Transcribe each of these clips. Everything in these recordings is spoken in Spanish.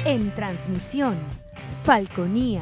En transmisión, Falconía.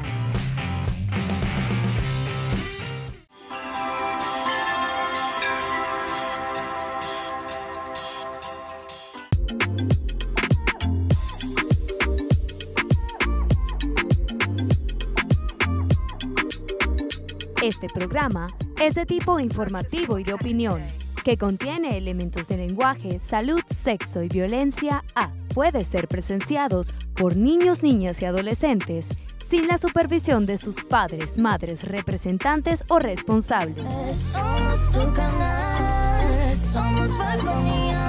Este programa es de tipo informativo y de opinión, que contiene elementos de lenguaje, salud, sexo y violencia puede ser presenciados por niños, niñas y adolescentes sin la supervisión de sus padres, madres, representantes o responsables. Somos tu canal, somos Falconía.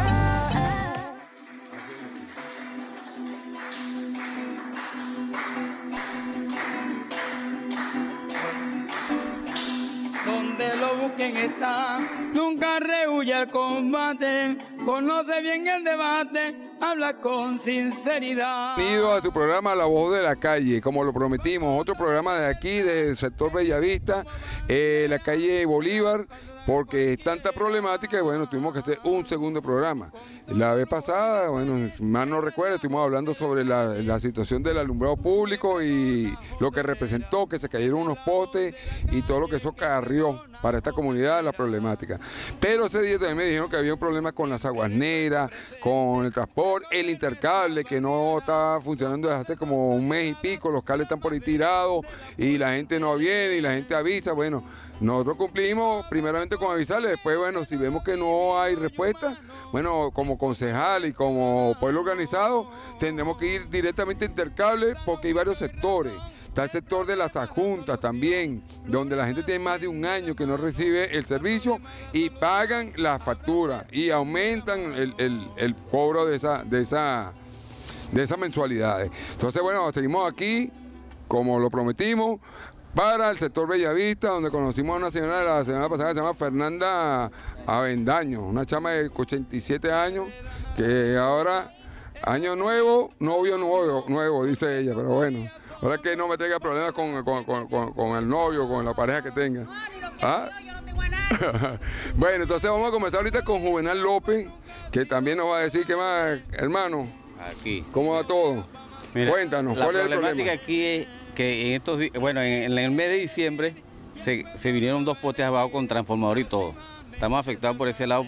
Donde lo busquen está, nunca rehuye al combate, conoce bien el debate, habla con sinceridad. Bienvenido a su programa La Voz de la Calle, como lo prometimos, otro programa de aquí, del sector Bellavista, la calle Bolívar, porque es tanta problemática y bueno, tuvimos que hacer un segundo programa. La vez pasada, bueno, más no recuerdo, estuvimos hablando sobre la situación del alumbrado público y lo que representó, que se cayeron unos postes y todo lo que eso acarrió para esta comunidad, la problemática. Pero ese día también me dijeron que había un problema con las aguas negras, con el transporte, el intercable, que no estaba funcionando desde hace como un mes y pico, los cables están por ahí tirados y la gente no viene y la gente avisa. Bueno, nosotros cumplimos primeramente con avisarles, después bueno, si vemos que no hay respuesta, bueno, como concejal y como pueblo organizado, tendremos que ir directamente a intercable porque hay varios sectores. Está el sector de las adjuntas también, donde la gente tiene más de un año que no recibe el servicio y pagan la factura y aumentan el cobro de esas mensualidades. Entonces, bueno, seguimos aquí, como lo prometimos, para el sector Bellavista, donde conocimos a una señora la semana pasada que se llama Fernanda Avendaño, una chama de 87 años, que ahora, año nuevo, novio nuevo, dice ella, pero bueno. Ahora que no me tenga problemas con el novio, con la pareja que tenga. ¿Ah? Bueno, entonces vamos a comenzar ahorita con Juvenal López, que también nos va a decir qué más, hermano. Aquí. ¿Cómo va todo? Mira, cuéntanos, ¿cuál es el problema? La problemática aquí es que en estos días, bueno, en el mes de diciembre se vinieron dos postes abajo con transformador y todo. Estamos afectados por ese lado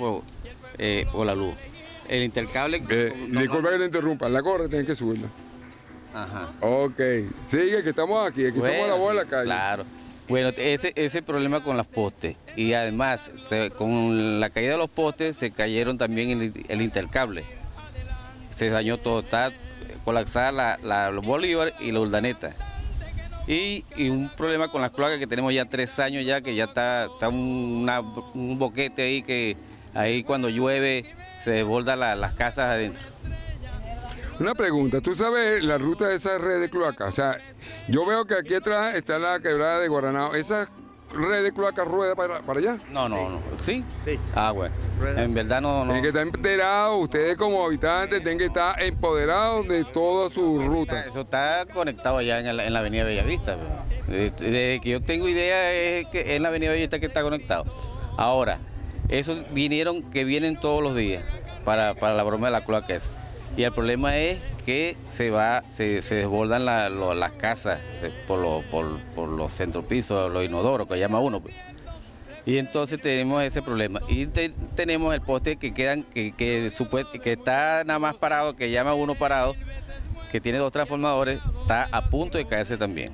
por la luz. El intercable... Disculpa que te interrumpa, la corre tienes que subirla. Ajá. Ok, sigue que estamos aquí Bueno, estamos a la voz de la calle. Claro. Bueno, ese problema con los postes. Y además, con la caída de los postes se cayeron también el intercable. Se dañó todo, está colapsada la Bolívar y la Urdaneta. Y un problema con las cloacas que tenemos ya 3 años ya, que ya está un boquete ahí que ahí cuando llueve se desborda las casas adentro. Una pregunta, ¿tú sabes la ruta de esa red de cloacas? O sea, yo veo que aquí atrás está la quebrada de Guaranao. ¿Esa red de cloacas rueda para allá? No. ¿Sí? Sí. Ah, bueno. En verdad no. Tienen que estar enterados, ustedes como habitantes tienen que estar empoderados de toda su ruta. Eso está conectado allá en la avenida Bellavista. Desde que yo tengo idea es que es en la avenida Bellavista que está conectado. Ahora, esos vienen todos los días para la broma de la cloaca esa. Y el problema es que se desbordan las casas por los centropisos, los inodoros, que llama uno. Pues. Y entonces tenemos ese problema. Y tenemos el poste que está nada más parado, que llama uno parado, que tiene 2 transformadores, está a punto de caerse también.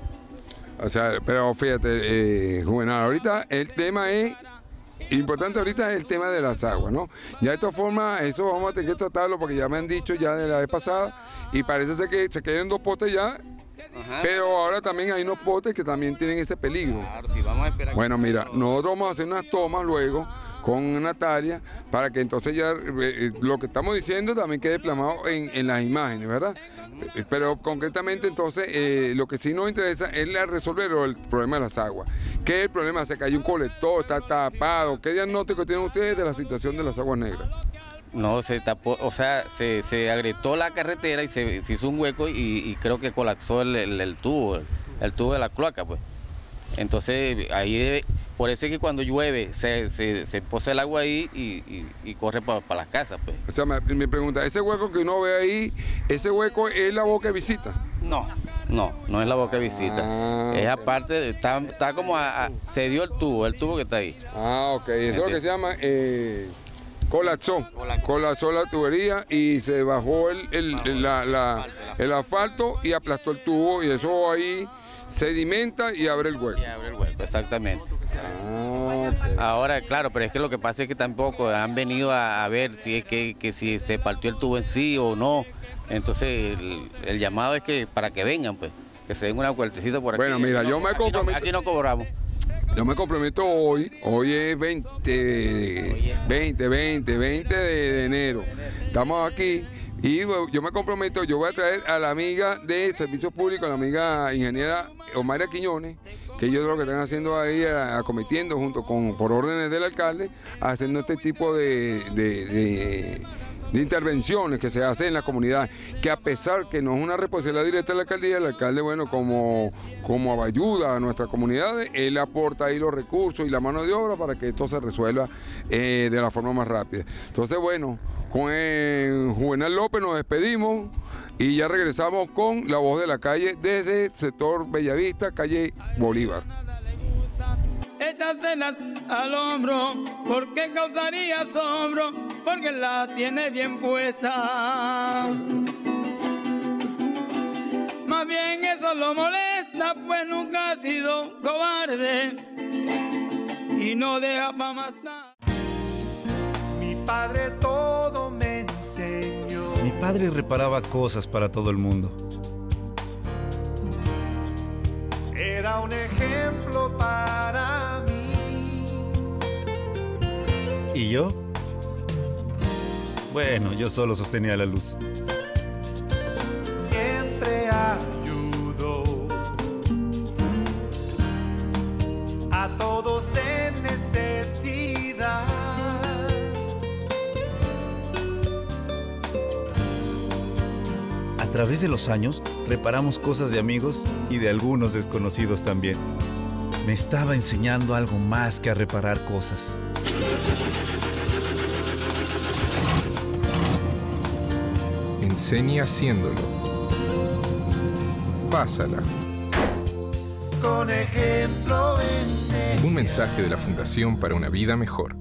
O sea, pero fíjate, Juvenal, ahorita el tema es... Importante ahorita es el tema de las aguas, ¿no? Ya de todas formas, eso vamos a tener que tratarlo porque ya me han dicho ya de la vez pasada y parece ser que se cayeron 2 postes ya, pero ahora también hay unos postes que también tienen ese peligro. Claro, sí, vamos a esperar. Bueno, mira, nosotros vamos a hacer unas tomas luego con Natalia para que entonces ya lo que estamos diciendo también quede plasmado en las imágenes, ¿verdad? Pero concretamente entonces lo que sí nos interesa es resolver el problema de las aguas. ¿Qué es el problema? Se cayó un colector, está tapado. ¿Qué diagnóstico tienen ustedes de la situación de las aguas negras? No, se tapó, o sea, se agrietó la carretera y se hizo un hueco y creo que colapsó el tubo de la cloaca, pues. Entonces ahí Por eso es que cuando llueve se posa el agua ahí y corre para las casas, pues. O sea, me pregunta, ese hueco que uno ve ahí, ¿ese hueco es la boca de visita? No es la boca de visita. Ah, Es ok. aparte, está como se dio el tubo que está ahí. Ah, ok. Eso es lo que se llama colapsó la tubería y se bajó el asfalto y aplastó el tubo y eso ahí sedimenta y abre el hueco. Y abre el hueco, exactamente. Ah, ok. Ahora, claro, pero es que lo que pasa es que tampoco han venido a ver si es que si se partió el tubo en sí o no. Entonces, el llamado es que para que vengan, pues, que se den una vueltecita por aquí. Bueno, mira, yo me comprometo. Aquí no cobramos. Yo me comprometo hoy es 20 de enero. Estamos aquí y bueno, yo me comprometo, yo voy a traer a la amiga de Servicios Públicos, la amiga ingeniera Omaira Quiñones, que ellos lo que están haciendo ahí, acometiendo junto con, por órdenes del alcalde, haciendo este tipo de intervenciones que se hacen en la comunidad, que a pesar que no es una responsabilidad directa de la alcaldía, el alcalde, bueno, como ayuda a nuestras comunidades, él aporta ahí los recursos y la mano de obra para que esto se resuelva de la forma más rápida. Entonces, bueno, con Juvenal López nos despedimos y ya regresamos con La Voz de la Calle desde el sector Bellavista, calle Bolívar. Échaselas al hombro, porque causaría asombro, porque la tiene bien puesta. Más bien eso lo molesta, pues nunca ha sido cobarde y no deja pa' más nada. Mi padre todo me enseñó. Mi padre reparaba cosas para todo el mundo. Era un ejemplo para mí. ¿Y yo? Bueno, yo solo sostenía la luz. Siempre ayudó a todos en necesidad. A través de los años, reparamos cosas de amigos y de algunos desconocidos también. Me estaba enseñando algo más que a reparar cosas. Enseña haciéndolo. Pásala. Con ejemplo enseña. Un mensaje de la Fundación para una Vida Mejor.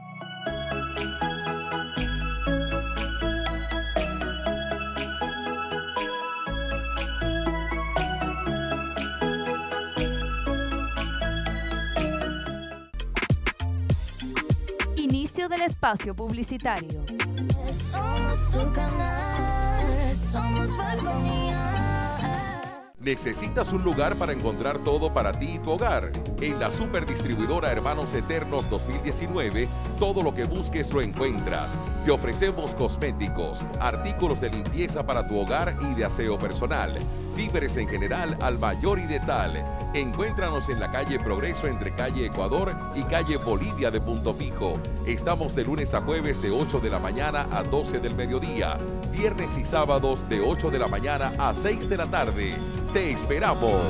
Inicio del espacio publicitario. Somos tu canal, somos Falconía. ¿Necesitas un lugar para encontrar todo para ti y tu hogar? En la Superdistribuidora Hermanos Eternos 2019, todo lo que busques lo encuentras. Te ofrecemos cosméticos, artículos de limpieza para tu hogar y de aseo personal, víveres en general al mayor y de tal. Encuéntranos en la calle Progreso entre calle Ecuador y calle Bolivia de Punto Fijo. Estamos de lunes a jueves de 8 de la mañana a 12 del mediodía. Viernes y sábados de 8 de la mañana a 6 de la tarde. ¡Te esperamos!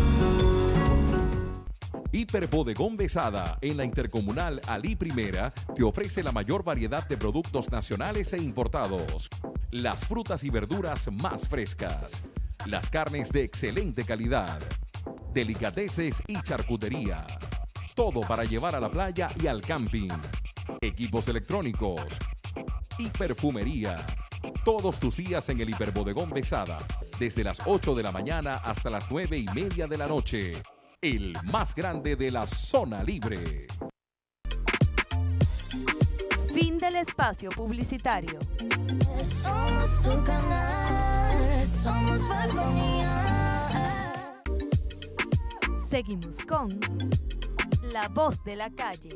Hiperbodegón Besada, en la Intercomunal Alí Primera, te ofrece la mayor variedad de productos nacionales e importados. Las frutas y verduras más frescas. Las carnes de excelente calidad. Delicateces y charcutería. Todo para llevar a la playa y al camping. Equipos electrónicos. Y perfumería. Todos tus días en el Hiperbodegón Besada, desde las 8 de la mañana hasta las 9:30 de la noche. El más grande de la zona libre. Fin del espacio publicitario. Somos tu canal, somos Falconía. Seguimos con La Voz de la Calle.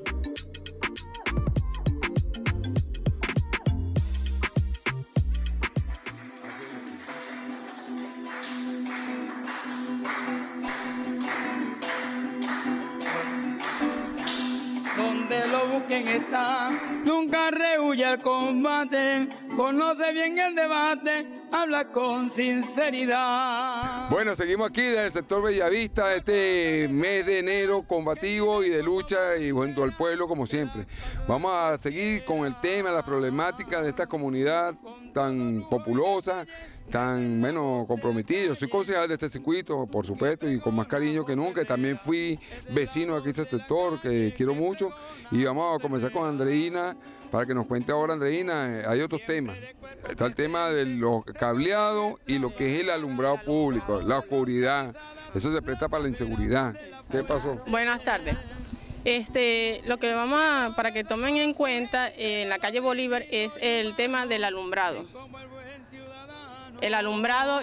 Donde lo busquen está, nunca rehuye al combate, conoce bien el debate, habla con sinceridad. Bueno, seguimos aquí desde el sector Bellavista, este mes de enero combativo y de lucha y junto al pueblo como siempre. Vamos a seguir con el tema, la problemática de esta comunidad tan populosa, tan comprometida. Yo soy concejal de este circuito, por supuesto, y con más cariño que nunca. También fui vecino aquí de este sector, que quiero mucho. Y vamos a comenzar con Andreina, para que nos cuente ahora, Andreina, hay otros temas. Está el tema de los cableados y lo que es el alumbrado público, la oscuridad. Eso se presta para la inseguridad. ¿Qué pasó? Buenas tardes. Lo que vamos a, para que tomen en cuenta en la calle Bolívar es el tema del alumbrado. El alumbrado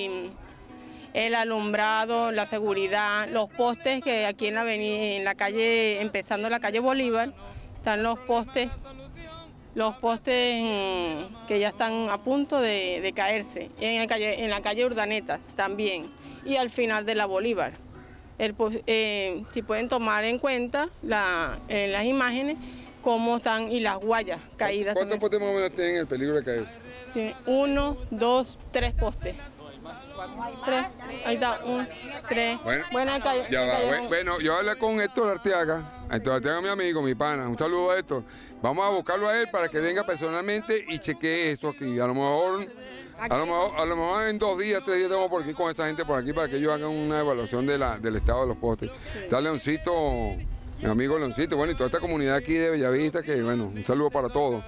la seguridad, los postes que aquí en la calle, empezando la calle Bolívar, están los postes que ya están a punto de caerse. En la calle Urdaneta también, y al final de la Bolívar. Si pueden tomar en cuenta en las imágenes cómo están y las guayas caídas. ¿Cuántos postes más o menos tienen el peligro de caerse? 1, 2, 3 postes. 3. Ahí está, 1, 3. Bueno, bueno, yo hablé con Héctor Arteaga. Héctor Arteaga, mi amigo, mi pana. Un saludo a Héctor. Vamos a buscarlo a él para que venga personalmente y chequee eso aquí. A lo mejor en 2 días, 3 días estamos por aquí con esa gente por aquí para que ellos hagan una evaluación del estado de los postes. Sí. Está Leoncito, mi amigo Leoncito, bueno, y toda esta comunidad aquí de Bellavista, que bueno, un saludo para todos.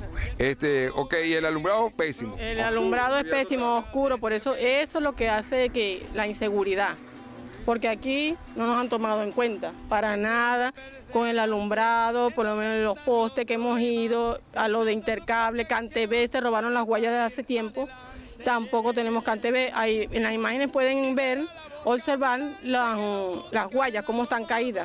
Ok, y el alumbrado pésimo. El alumbrado es pésimo, oscuro, por eso es lo que hace que la inseguridad. Porque aquí no nos han tomado en cuenta para nada con el alumbrado, por lo menos los postes que hemos ido, a lo de Intercable, CanTV, se robaron las guayas de hace tiempo, tampoco tenemos CanTV. Ahí en las imágenes pueden ver, observar las guayas, cómo están caídas,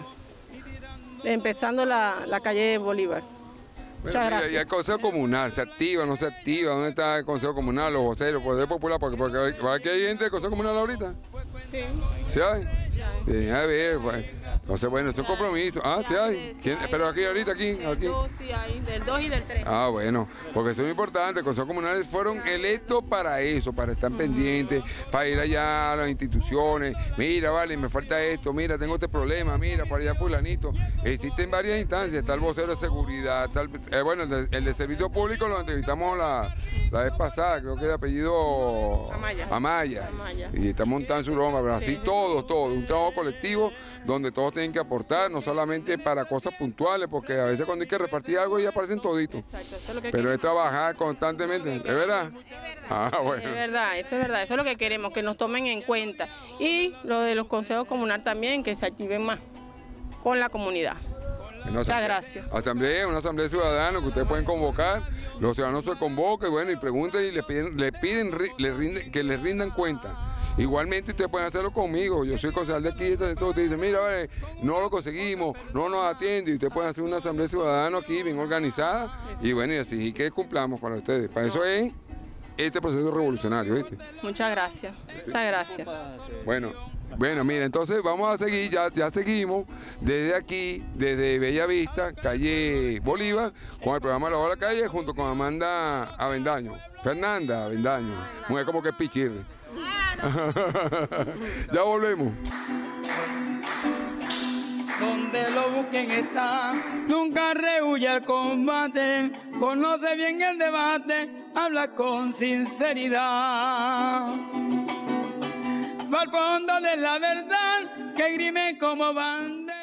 empezando la calle Bolívar. Muchas gracias. Y el Consejo Comunal, ¿se activa, no se activa? ¿Dónde está el Consejo Comunal, los voceros, el Poder Popular? Porque aquí hay gente del Consejo Comunal ahorita. Sí. ¿Sí hay? Sí, a ver, pues. Entonces, bueno, es un compromiso. Ah, sí hay. ¿Quién? Pero aquí ahorita, aquí. Del 2 sí hay, del 2 y del 3. Ah, bueno, porque eso es muy importante. Los consejos comunales fueron electos para eso, para estar pendientes, para ir allá a las instituciones. Mira, vale, me falta esto, mira, tengo este problema, mira, para allá fulanito. Existen varias instancias, está el vocero de seguridad, está el de servicio público lo entrevistamos la vez pasada, creo que de apellido Amaya. Y está montando su broma, pero así todo, un trabajo colectivo donde todos tienen que aportar, no solamente para cosas puntuales, porque a veces cuando hay que repartir algo ya aparecen toditos. Exacto, eso es lo que pero es trabajar constantemente, ¿es verdad? Ah, bueno. Es verdad, eso es lo que queremos, que nos tomen en cuenta. Y lo de los consejos comunales también, que se activen más con la comunidad. Muchas gracias. Una asamblea ciudadana que ustedes pueden convocar, los ciudadanos se convocan y preguntan y le piden que les rindan cuenta. Igualmente ustedes pueden hacerlo conmigo, yo soy concejal de aquí, ustedes dicen, mira, vale, no lo conseguimos, no nos atiende, y ustedes pueden hacer una asamblea ciudadana aquí bien organizada y bueno, y así que cumplamos para ustedes. Para eso es este proceso revolucionario, ¿viste? Muchas gracias, muchas gracias. Bueno, mira, entonces vamos a seguir, ya seguimos desde aquí, desde Bellavista, calle Bolívar, con el programa La Hora de la Calle, junto con Fernanda Avendaño, mujer como que es pichirre. Ya volvemos. Donde lo busquen está, nunca rehuye el combate, conoce bien el debate, habla con sinceridad. Va al fondo de la verdad, que grime como bandera.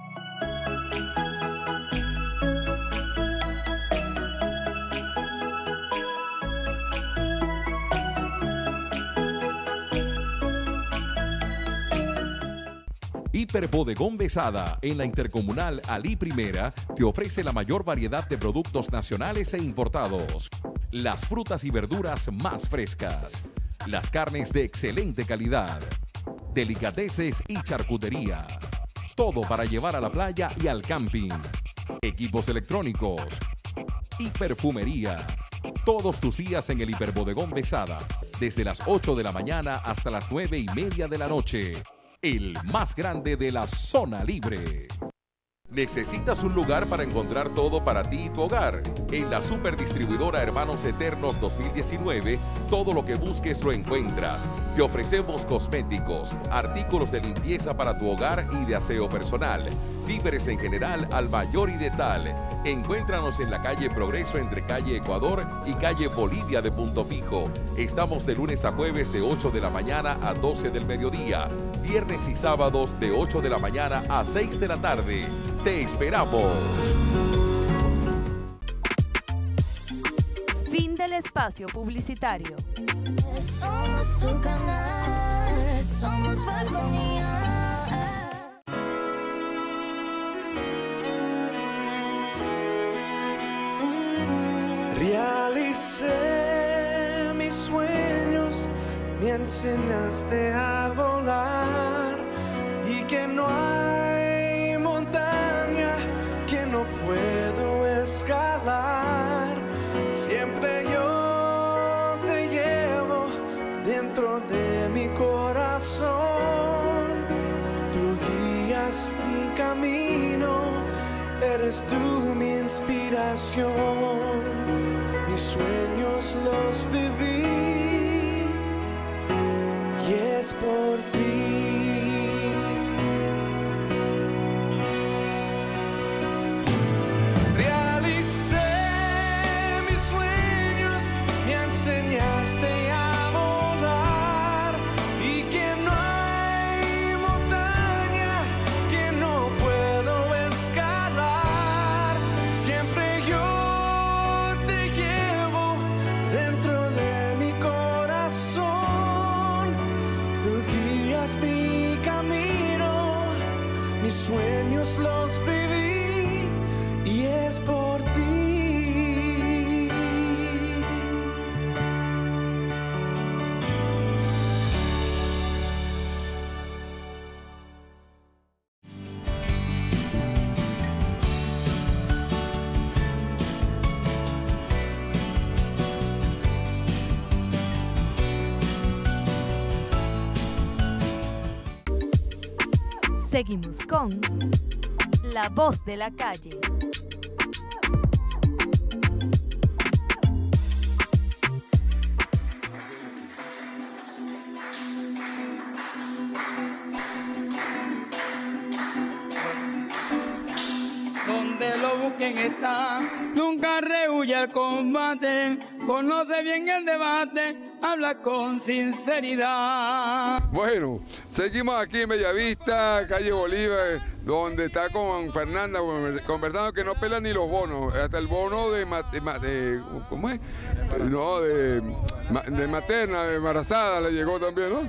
Hiperbodegón Besada, en la Intercomunal Alí Primera, te ofrece la mayor variedad de productos nacionales e importados. Las frutas y verduras más frescas. Las carnes de excelente calidad. Delicateces y charcutería. Todo para llevar a la playa y al camping. Equipos electrónicos. Y perfumería. Todos tus días en el Hiperbodegón Besada, desde las 8 de la mañana hasta las 9:30 de la noche. El más grande de la zona libre. ¿Necesitas un lugar para encontrar todo para ti y tu hogar? En la Superdistribuidora Hermanos Eternos 2019, todo lo que busques lo encuentras. Te ofrecemos cosméticos, artículos de limpieza para tu hogar y de aseo personal, víveres en general al mayor y de tal. Encuéntranos en la calle Progreso entre calle Ecuador y calle Bolivia de Punto Fijo. Estamos de lunes a jueves de 8 de la mañana a 12 del mediodía. Viernes y sábados de 8 de la mañana a 6 de la tarde. ¡Te esperamos! Fin del espacio publicitario. Somos tu canal, somos Falconía. Realicé mis sueños, me enseñaste a volar y que no hay montaña que no puedo escalar. Siempre yo te llevo dentro de mi corazón. Tú guías mi camino, eres tú mi inspiración. Mis sueños los viví y es por ti. Realicé mis sueños, me enseñaste a volar y que no hay montaña que no puedo escalar. Siempre yo te llevo dentro de mi corazón. Tú guías mi camino, mis sueños los viví y es por ti. Seguimos con La Voz de la Calle. Donde lo busquen está, nunca rehuye el combate, conoce bien el debate, habla con sinceridad. Bueno, seguimos aquí en Bellavista, calle Bolívar, donde está con Fernanda conversando que no pelan ni los bonos, hasta el bono de ¿cómo es? No, de materna, de embarazada le llegó también, ¿no?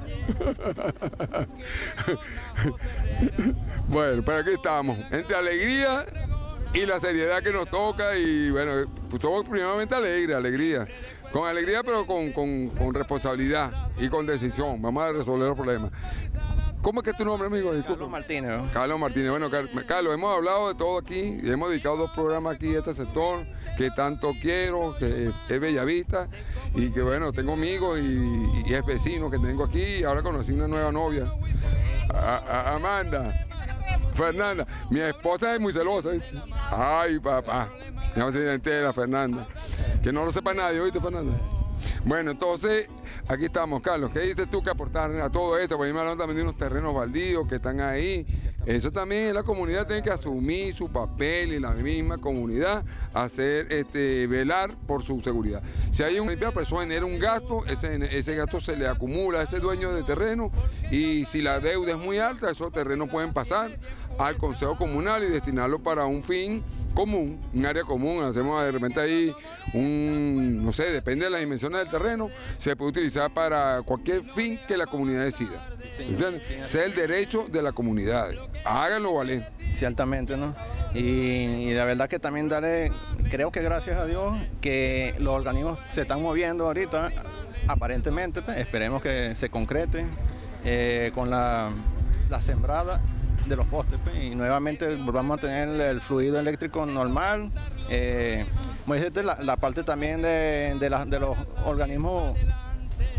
Bueno, pues aquí estamos, entre alegría y la seriedad que nos toca y bueno, pues somos primeramente alegría. Con alegría pero con responsabilidad y con decisión. Vamos a resolver los problemas. ¿Cómo es que es tu nombre, amigo? Disculpa. Carlos Martínez, ¿no? Carlos Martínez. Bueno, Carlos, hemos hablado de todo aquí y hemos dedicado 2 programas aquí a este sector que tanto quiero, que es Bellavista y que bueno, tengo amigos y es vecino que tengo aquí y ahora conocí una nueva novia, Amanda. Fernanda, mi esposa es muy celosa, ¿viste? Ay, papá, ya se entera Fernanda. Que no lo sepa nadie, ¿oíste, Fernanda? Bueno, entonces, aquí estamos, Carlos. ¿Qué dices tú que aportar a todo esto? Por ahí me hablan también de unos terrenos baldíos que están ahí. Eso también la comunidad tiene que asumir su papel y la misma comunidad hacer, velar por su seguridad. Si hay un limpieza, pues eso genera un gasto, ese gasto se le acumula a ese dueño de terreno y si la deuda es muy alta, esos terrenos pueden pasar al Consejo Comunal y destinarlo para un fin común, un área común. Hacemos de repente ahí no sé, depende de las dimensiones del terreno, se puede utilizar para cualquier fin que la comunidad decida. ¿Entiendes? Ese es el derecho de la comunidad. Háganlo valer. Ciertamente, ¿no? Y la verdad que también creo que gracias a Dios que los organismos se están moviendo ahorita, aparentemente, pues, esperemos que se concrete con la sembrada de los postes, pues, y nuevamente volvamos a tener el fluido eléctrico normal. Como dijiste, la parte también de los organismos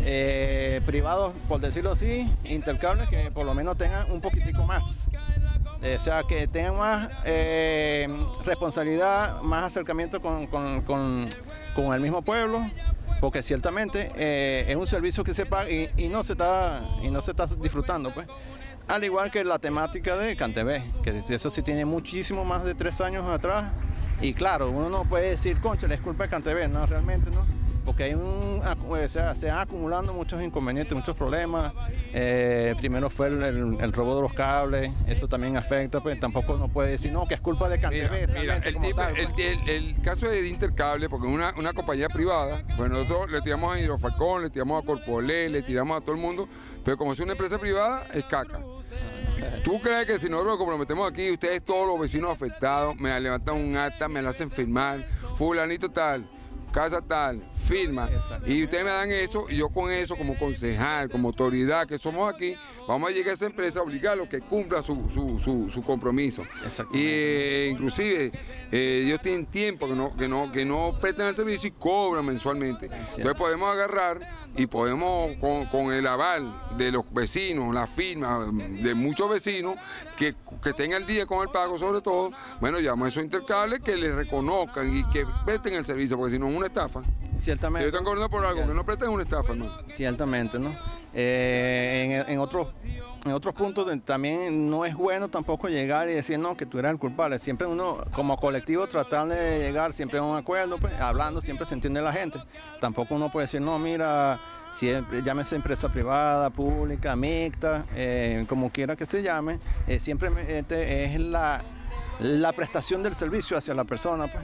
privados, por decirlo así, intercables, que por lo menos tengan un poquitico más. O sea, que tengan más responsabilidad, más acercamiento con el mismo pueblo, porque ciertamente es un servicio que se paga y no se está disfrutando, pues. Al igual que la temática de CanTV, que eso sí tiene muchísimo más de 3 años atrás. Y claro, uno no puede decir, concha, es culpa de CanTV, no, realmente no. Porque hay se van acumulando muchos inconvenientes, muchos problemas. Primero fue el robo de los cables, eso también afecta, pues tampoco uno puede decir, no, que es culpa de CanTV. Mira, el caso de Intercable, porque es una compañía privada, pues nosotros le tiramos a Hidrofalcón, le tiramos a Corpolé, le tiramos a todo el mundo, pero como es una empresa privada, es caca. ¿Tú crees que si nosotros nos comprometemos aquí, ustedes todos los vecinos afectados, me levantan un acta, me la hacen firmar, fulanito tal, casa tal, firma, y ustedes me dan eso, y yo con eso, como concejal, como autoridad que somos aquí, vamos a llegar a esa empresa a obligarlo a que cumpla su compromiso? Y inclusive ellos tienen tiempo que no prestan el servicio y cobran mensualmente. Entonces podemos agarrar y podemos, con el aval de los vecinos, la firma de muchos vecinos que estén al día con el pago, sobre todo, bueno, llamamos a esos Intercables que les reconozcan y que presten el servicio, porque si no es una estafa. Ciertamente. Si ellos están cobrando por algo, que no presten, es una estafa, hermano. Ciertamente, ¿no? En otros puntos también no es bueno tampoco llegar y decir, no, que tú eres el culpable. Siempre uno, como colectivo, tratando de llegar siempre a un acuerdo, pues, hablando, siempre se entiende la gente. Tampoco uno puede decir, no, mira, llámese empresa privada, pública, mixta, como quiera que se llame, siempre es la prestación del servicio hacia la persona, pues.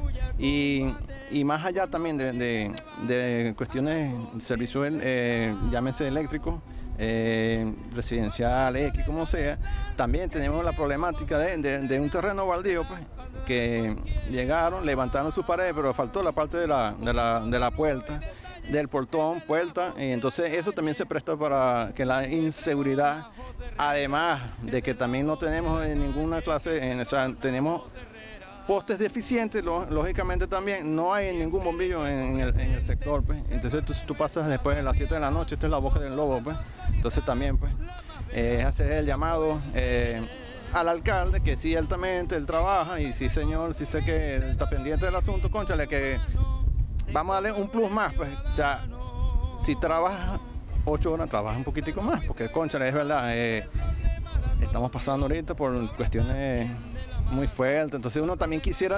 Y más allá también de cuestiones de servicio, llámese eléctrico, residencial, X, como sea, también tenemos la problemática de un terreno baldío, pues, que llegaron, levantaron sus paredes, pero faltó la parte de la puerta, del portón, puerta, y entonces eso también se presta para que la inseguridad, además de que también no tenemos ninguna clase, o sea, tenemos postes deficientes, lógicamente también, no hay ningún bombillo en el sector, pues. Entonces tú pasas después de las 7 de la noche, esta es la boca del lobo, pues. Entonces también, pues, hacer el llamado al alcalde, que sí, altamente, él trabaja, y sí, señor, sí sé que él está pendiente del asunto, cónchale, que vamos a darle un plus más, pues. O sea, si trabaja 8 horas, trabaja un poquitico más, porque, cónchale, es verdad, estamos pasando ahorita por cuestiones muy fuerte, entonces uno también quisiera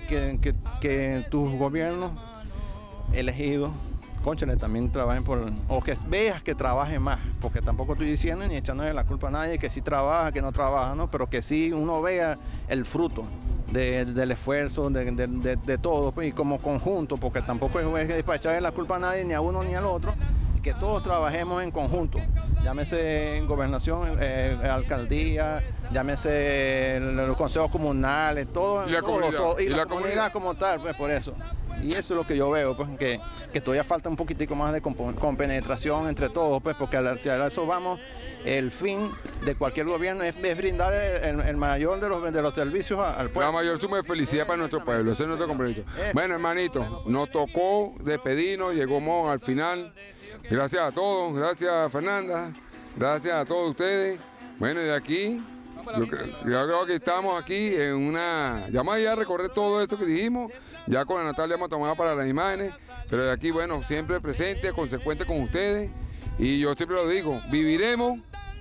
que tus gobiernos elegidos, cónchale, también trabajen o que veas que trabajen más, porque tampoco estoy diciendo ni echándole la culpa a nadie que sí trabaja, que no trabaja, ¿no? Pero que sí uno vea el fruto del esfuerzo, de todo, pues, y como conjunto, porque tampoco es para echarle la culpa a nadie, ni a uno ni al otro, que todos trabajemos en conjunto, llámese en gobernación, alcaldía, llámese los consejos comunales, todo, y la comunidad como tal, pues por eso. Y eso es lo que yo veo, pues, que todavía falta un poquitico más de compenetración entre todos, pues, porque hacia eso vamos, el fin de cualquier gobierno es brindar el mayor de los servicios al pueblo. La mayor suma de felicidad para nuestro pueblo, ese es nuestro compromiso. Bueno, hermanito, nos tocó despedirnos, llegamos al final. Gracias a todos, gracias Fernanda, gracias a todos ustedes. Bueno, de aquí, yo creo que estamos aquí en una... Ya vamos a ir a recorrer todo esto que dijimos, ya con la Natalia hemos tomado para las imágenes, pero de aquí, bueno, siempre presente, consecuente con ustedes. Y yo siempre lo digo, viviremos,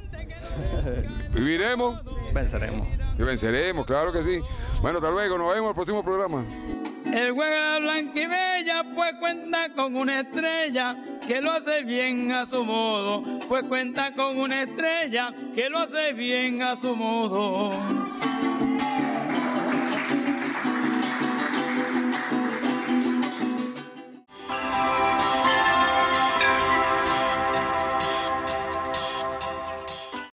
venceremos. Y venceremos, claro que sí. Bueno, hasta luego, nos vemos en el próximo programa. El juega blanca y bella, pues cuenta con una estrella que lo hace bien a su modo, pues cuenta con una estrella que lo hace bien a su modo.